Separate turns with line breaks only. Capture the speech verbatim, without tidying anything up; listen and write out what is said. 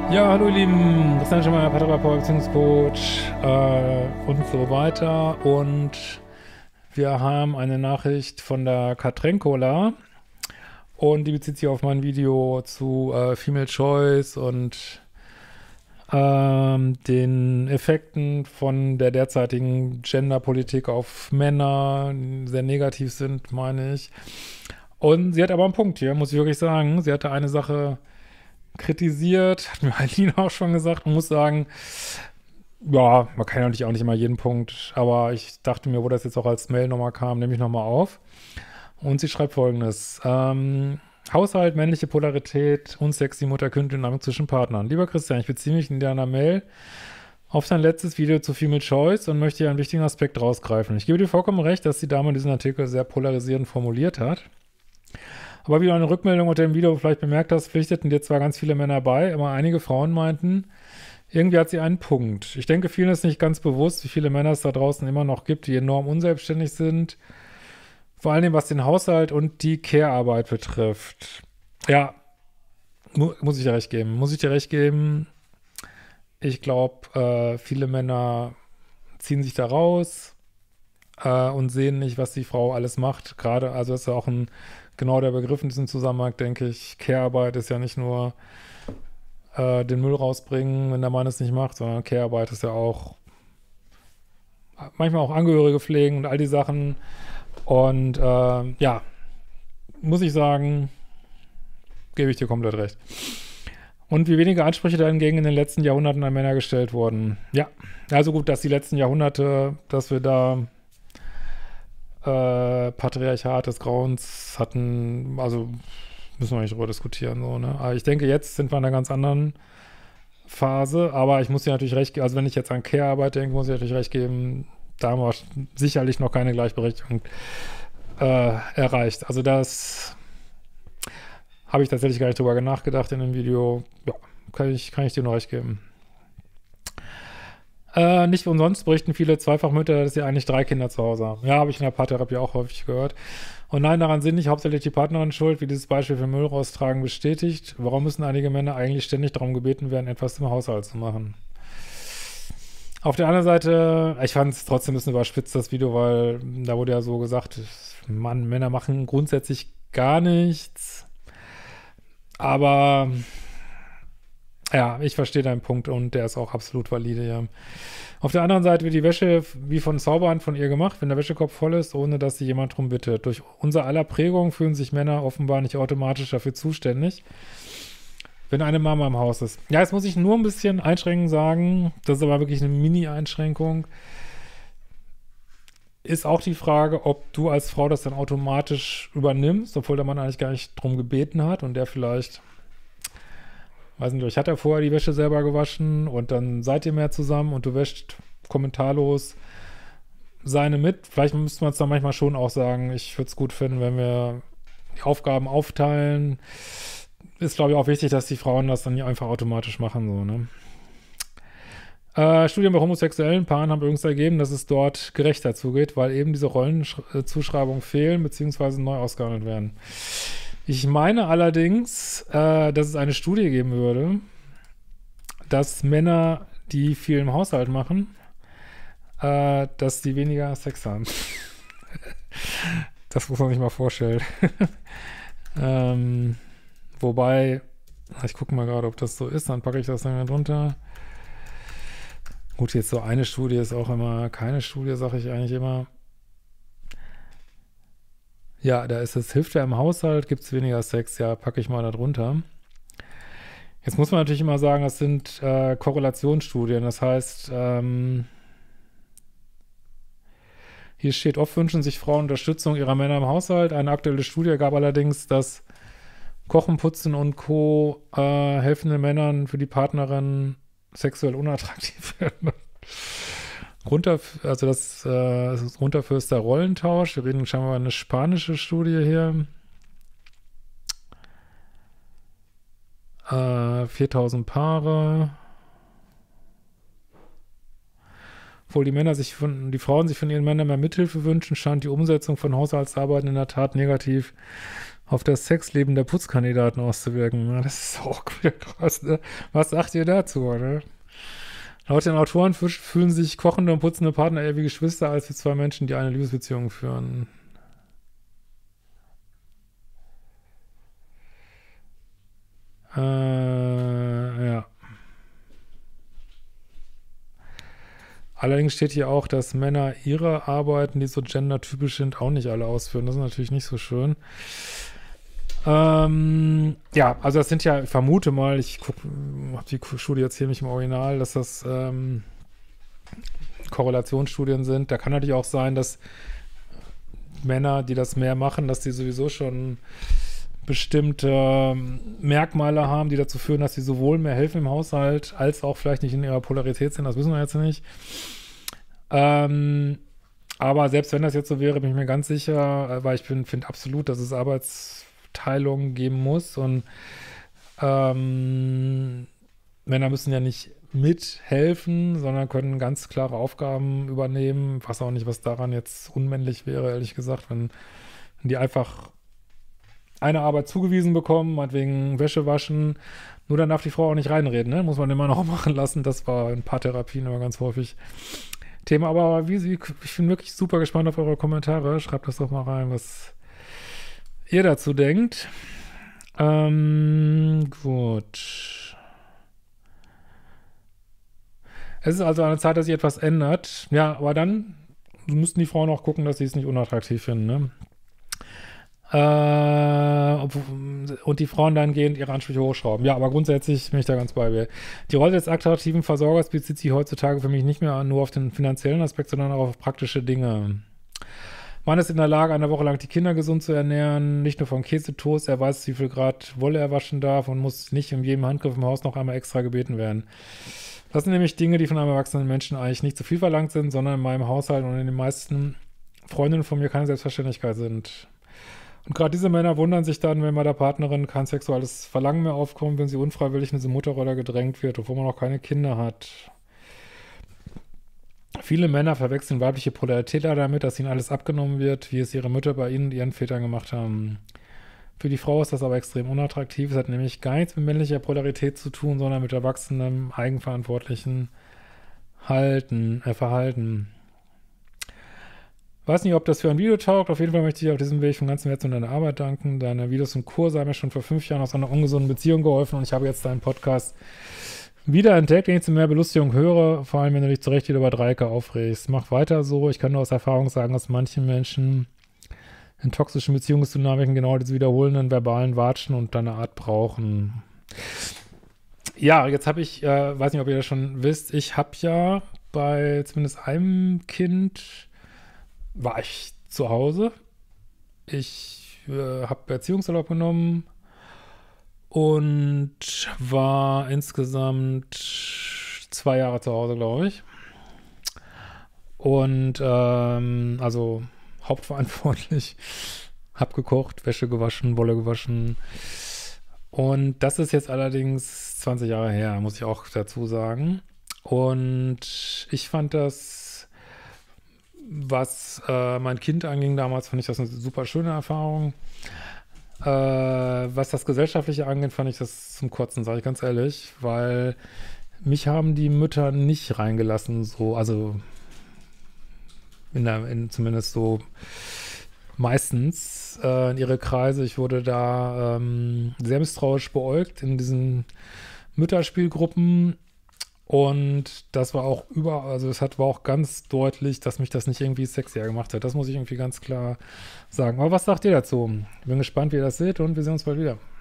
Ja, hallo ihr Lieben, Christian Schemmer, Paartherapeut, Beziehungscoach äh, und so weiter. Und wir haben eine Nachricht von der Katrenkola und die bezieht sich auf mein Video zu äh, Female Choice und ähm, den Effekten von der derzeitigen Genderpolitik auf Männer, die sehr negativ sind, meine ich. Und sie hat aber einen Punkt hier, muss ich wirklich sagen. Sie hatte eine Sache kritisiert, hat mir Eileen auch schon gesagt. Man muss sagen, ja, man kann ja natürlich auch nicht immer jeden Punkt, aber ich dachte mir, wo das jetzt auch als Mail nochmal kam, nehme ich nochmal auf. Und sie schreibt Folgendes. Ähm, Haushalt, männliche Polarität, unsexy Mutter-Kind-Dynamik zwischen Partnern. Lieber Christian, ich beziehe mich in deiner Mail auf dein letztes Video zu Female Choice und möchte hier einen wichtigen Aspekt rausgreifen. Ich gebe dir vollkommen recht, dass die Dame diesen Artikel sehr polarisierend formuliert hat. Aber wie du eine Rückmeldung unter dem Video vielleicht bemerkt hast, pflichteten dir zwar ganz viele Männer bei, aber einige Frauen meinten, irgendwie hat sie einen Punkt. Ich denke, vielen ist nicht ganz bewusst, wie viele Männer es da draußen immer noch gibt, die enorm unselbstständig sind. Vor allem, was den Haushalt und die Care-Arbeit betrifft. Ja, mu muss ich dir recht geben. Muss ich dir recht geben. Ich glaube, äh, viele Männer ziehen sich da raus äh, und sehen nicht, was die Frau alles macht. Gerade, also das ist ja auch ein genau der Begriff in diesem Zusammenhang, denke ich. Care-Arbeit ist ja nicht nur äh, den Müll rausbringen, wenn der Mann es nicht macht, sondern Care-Arbeit ist ja auch manchmal auch Angehörige pflegen und all die Sachen. Und äh, ja, muss ich sagen, gebe ich dir komplett recht. Und wie wenige Ansprüche dahingegen in den letzten Jahrhunderten an Männer gestellt wurden. Ja, also gut, dass die letzten Jahrhunderte, dass wir da Äh, Patriarchat des Grauens hatten, also müssen wir nicht drüber diskutieren, so, ne? Aber ich denke, jetzt sind wir in einer ganz anderen Phase, aber ich muss dir natürlich recht geben, also wenn ich jetzt an Care-Arbeit denke, muss ich natürlich recht geben, da haben wir sicherlich noch keine Gleichberechtigung äh, erreicht. Also das habe ich tatsächlich gar nicht drüber nachgedacht in dem Video. Ja, kann ich, kann ich dir nur recht geben. Äh, nicht umsonst berichten viele Zweifachmütter, dass sie eigentlich drei Kinder zu Hause haben. Ja, habe ich in der Paartherapie auch häufig gehört. Und nein, daran sind nicht hauptsächlich die Partnerin schuld, wie dieses Beispiel für Müll raustragen bestätigt. Warum müssen einige Männer eigentlich ständig darum gebeten werden, etwas im Haushalt zu machen? Auf der anderen Seite, ich fand es trotzdem ein bisschen überspitzt, das Video, weil da wurde ja so gesagt, Mann, Männer machen grundsätzlich gar nichts. Aber ja, ich verstehe deinen Punkt und der ist auch absolut valide, ja. Auf der anderen Seite wird die Wäsche wie von Zauberhand von ihr gemacht, wenn der Wäschekorb voll ist, ohne dass sie jemand drum bittet. Durch unser aller Prägung fühlen sich Männer offenbar nicht automatisch dafür zuständig, wenn eine Mama im Haus ist. Ja, jetzt muss ich nur ein bisschen einschränkend sagen, das ist aber wirklich eine Mini-Einschränkung, ist auch die Frage, ob du als Frau das dann automatisch übernimmst, obwohl der Mann eigentlich gar nicht drum gebeten hat und der vielleicht... Weiß nicht, ich hatte ja vorher die Wäsche selber gewaschen und dann seid ihr mehr zusammen und du wäscht kommentarlos seine mit. Vielleicht müsste man es dann manchmal schon auch sagen, ich würde es gut finden, wenn wir die Aufgaben aufteilen. Ist, glaube ich, auch wichtig, dass die Frauen das dann nicht einfach automatisch machen, so, ne? Äh, Studien bei homosexuellen Paaren haben übrigens ergeben, dass es dort gerechter zugeht, weil eben diese Rollenzuschreibungen fehlen bzw. neu ausgehandelt werden. Ich meine allerdings, äh, dass es eine Studie geben würde, dass Männer, die viel im Haushalt machen, äh, dass die weniger Sex haben. Das muss man sich mal vorstellen. ähm, wobei, ich gucke mal gerade, ob das so ist, dann packe ich das dann drunter. Gut, jetzt so eine Studie ist auch immer keine Studie, sage ich eigentlich immer. Ja, da ist es, hilft ja im Haushalt, gibt es weniger Sex, ja, packe ich mal da drunter. Jetzt muss man natürlich immer sagen, das sind äh, Korrelationsstudien, das heißt, ähm, hier steht, oft wünschen sich Frauen Unterstützung ihrer Männer im Haushalt. Eine aktuelle Studie gab allerdings, dass Kochen, Putzen und Co. Äh, helfenden Männern für die Partnerin sexuell unattraktiv werden. Runter, also das, äh, das ist runterfürster Rollentausch. Wir reden scheinbar über eine spanische Studie hier. Äh, viertausend Paare. Obwohl die Männer sich von, die Frauen sich von ihren Männern mehr Mithilfe wünschen, scheint die Umsetzung von Haushaltsarbeiten in der Tat negativ auf das Sexleben der Putzkandidaten auszuwirken. Ja, das ist auch wieder krass, ne? Was sagt ihr dazu, ne? Laut den Autoren fü- fühlen sich kochende und putzende Partner eher wie Geschwister als wie zwei Menschen, die eine Liebesbeziehung führen. Äh, ja. Allerdings steht hier auch, dass Männer ihre Arbeiten, die so gendertypisch sind, auch nicht alle ausführen. Das ist natürlich nicht so schön. Ähm, ja, also das sind ja, ich vermute mal, ich habe die Studie jetzt hier nicht im Original, dass das ähm, Korrelationsstudien sind. Da kann natürlich auch sein, dass Männer, die das mehr machen, dass die sowieso schon bestimmte ähm, Merkmale haben, die dazu führen, dass sie sowohl mehr helfen im Haushalt, als auch vielleicht nicht in ihrer Polarität sind. Das wissen wir jetzt nicht. Ähm, aber selbst wenn das jetzt so wäre, bin ich mir ganz sicher, äh, weil ich finde absolut, dass es Arbeitsteilung geben muss und ähm, Männer müssen ja nicht mithelfen, sondern können ganz klare Aufgaben übernehmen. Ich weiß auch nicht, was daran jetzt unmännlich wäre, ehrlich gesagt, wenn, wenn die einfach eine Arbeit zugewiesen bekommen, meinetwegen Wäsche waschen, nur dann darf die Frau auch nicht reinreden, ne? Muss man immer noch machen lassen. Das war in Paartherapien aber ganz häufig Thema. Aber wie sie, ich bin wirklich super gespannt auf eure Kommentare. Schreibt das doch mal rein, was ihr dazu denkt. Ähm, gut. Es ist also eine Zeit, dass sich etwas ändert. Ja, aber dann müssten die Frauen auch gucken, dass sie es nicht unattraktiv finden, ne? Äh, und die Frauen dann gehend ihre Ansprüche hochschrauben. Ja, aber grundsätzlich bin ich da ganz bei mir. Die Rolle des attraktiven Versorgers bezieht sich heutzutage für mich nicht mehr nur auf den finanziellen Aspekt, sondern auch auf praktische Dinge. Man ist in der Lage, eine Woche lang die Kinder gesund zu ernähren, nicht nur vom Käsetoast, er weiß, wie viel Grad Wolle er waschen darf und muss nicht in jedem Handgriff im Haus noch einmal extra gebeten werden. Das sind nämlich Dinge, die von einem erwachsenen Menschen eigentlich nicht zu viel verlangt sind, sondern in meinem Haushalt und in den meisten Freundinnen von mir keine Selbstverständlichkeit sind. Und gerade diese Männer wundern sich dann, wenn bei der Partnerin kein sexuelles Verlangen mehr aufkommt, wenn sie unfreiwillig in diese Mutterrolle gedrängt wird, obwohl man noch keine Kinder hat. Viele Männer verwechseln weibliche Polarität damit, dass ihnen alles abgenommen wird, wie es ihre Mütter bei ihnen und ihren Vätern gemacht haben. Für die Frau ist das aber extrem unattraktiv. Es hat nämlich gar nichts mit männlicher Polarität zu tun, sondern mit erwachsenem, eigenverantwortlichen Halten, äh, Verhalten. Weiß nicht, ob das für ein Video taugt. Auf jeden Fall möchte ich auf diesem Weg von ganzem Herzen um deine Arbeit danken. Deine Videos und Kurse haben mir schon vor fünf Jahren aus einer ungesunden Beziehung geholfen und ich habe jetzt deinen Podcast wiederentdeckt, den ich zu mehr Belustigung höre, vor allem wenn du dich zu Recht wieder über Dreiecke aufregst. Mach weiter so. Ich kann nur aus Erfahrung sagen, dass manche Menschen in toxischen Beziehungsdynamiken genau diese wiederholenden verbalen Watschen und deine Art brauchen. Ja, jetzt habe ich, äh, weiß nicht, ob ihr das schon wisst, ich habe ja bei zumindest einem Kind war ich zu Hause. Ich äh, habe Erziehungsurlaub genommen und war insgesamt zwei Jahre zu Hause, glaube ich. Und ähm, also hauptverantwortlich. Hab gekocht, Wäsche gewaschen, Wolle gewaschen. Und das ist jetzt allerdings zwanzig Jahre her, muss ich auch dazu sagen. Und ich fand das, was äh, mein Kind anging damals, fand ich das eine super schöne Erfahrung. Äh, was das Gesellschaftliche angeht, fand ich das zum Kotzen, sage ich ganz ehrlich, weil mich haben die Mütter nicht reingelassen, so, also in der, in, zumindest so meistens äh, in ihre Kreise. Ich wurde da ähm, sehr misstrauisch beäugt in diesen Mütterspielgruppen. Und das war auch über, also es hat, war auch ganz deutlich, dass mich das nicht irgendwie sexier gemacht hat. Das muss ich irgendwie ganz klar sagen. Aber was sagt ihr dazu? Ich bin gespannt, wie ihr das seht und wir sehen uns bald wieder.